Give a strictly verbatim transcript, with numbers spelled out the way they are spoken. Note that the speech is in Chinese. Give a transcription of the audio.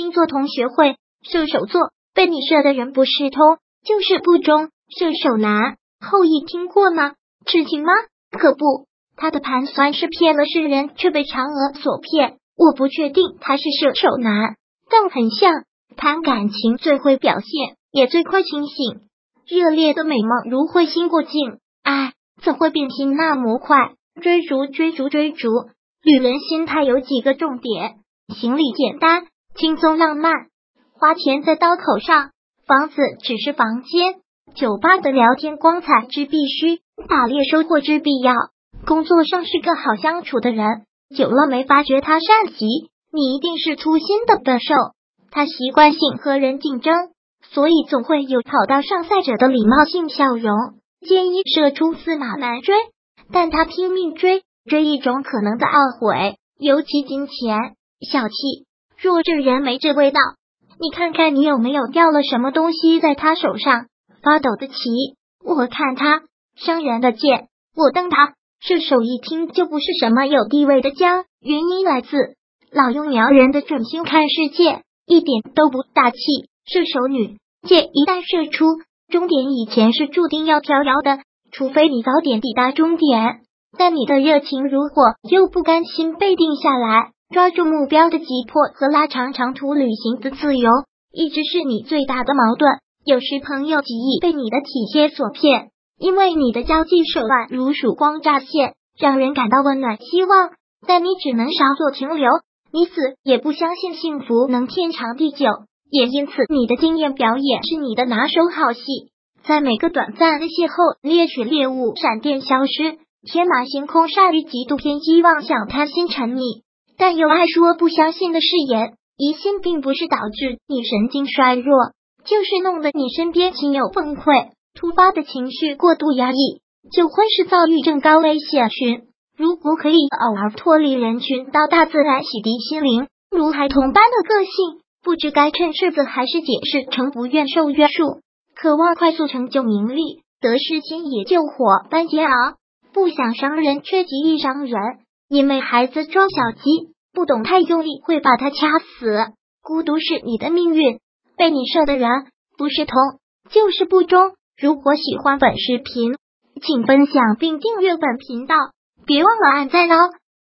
星座同学会，射手座被你射的人不是通就是不忠，射手男后羿听过吗？痴情吗？可不，他的盘算是骗了世人，却被嫦娥所骗。我不确定他是射手男，但很像。谈感情最会表现，也最快清醒。热烈的美梦如彗星过境，爱怎会变心那么快？追逐追逐追逐，女人心态有几个重点：行李简单、轻松浪漫，花钱在刀口上，房子只是房间，酒吧的聊天光彩之必须，打猎收获之必要。工作上是个好相处的人，久了没发觉他善习，你一定是粗心的笨兽。他习惯性和人竞争，所以总会有跑到上赛者的礼貌性笑容。建议射出驷马难追，但他拼命追，追一种可能的懊悔，尤其金钱、小气。若这人没这味道，你看看你有没有掉了什么东西在他手上。发抖的棋，我看他伤人的剑，我瞪他。射手一听就不是什么有地位的家，原因来自老用苗人的准心看世界。一点都不大气，射手女箭一旦射出，终点以前是注定要飘摇的，除非你早点抵达终点。但你的热情如火，又不甘心被定下来，抓住目标的急迫和拉长长途旅行的自由，一直是你最大的矛盾。有时朋友极易被你的体贴所骗，因为你的交际手腕如曙光乍现，让人感到温暖希望，但你只能稍作停留。你死也不相信幸福能天长地久，也因此你的经验表演是你的拿手好戏。在每个短暂的邂逅，猎取猎物，闪电消失，天马行空，善于极度偏激妄想，贪心沉溺，但又爱说不相信的誓言。疑心并不是导致你神经衰弱，就是弄得你身边亲友崩溃。突发的情绪过度压抑，就会是躁郁症高危险群。如果可以偶尔脱离人群，到大自然洗涤心灵，如孩童般的个性，不知该趁势子还是解释成不愿受约束，渴望快速成就名利，得失心也救火般煎熬，不想伤人却极易伤人。因为孩子装小鸡，不懂太用力会把他掐死。孤独是你的命运，被你射的人不是同就是不忠。如果喜欢本视频，请分享并订阅本频道。别忘了按赞哦！